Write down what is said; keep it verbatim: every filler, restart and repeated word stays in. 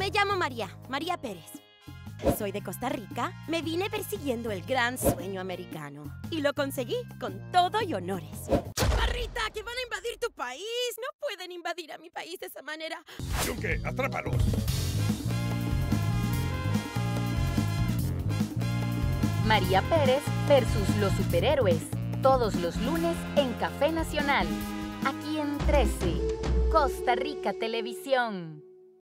Me llamo María, María Pérez. Soy de Costa Rica. Me vine persiguiendo el gran sueño americano. Y lo conseguí con todo y honores. ¡Chaparrita, que van a invadir tu país! No pueden invadir a mi país de esa manera. Yunque, atrápalos. María Pérez versus los superhéroes. Todos los lunes en Café Nacional. Aquí en trece, Costa Rica Televisión.